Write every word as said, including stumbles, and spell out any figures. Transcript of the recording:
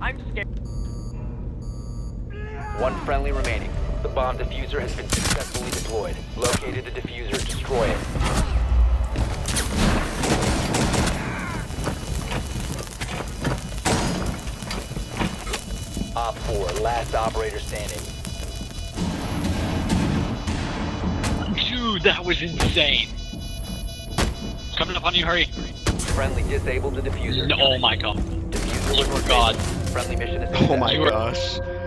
I'm scared. One friendly remaining. The bomb diffuser has been successfully deployed. Located the diffuser. Destroy it. Op four, last operator standing. Dude, that was insane. Coming up on you, hurry. Friendly disabled the diffuser. No, oh my god. Diffuser was Oh god. Friendly mission is successful. Oh my gosh.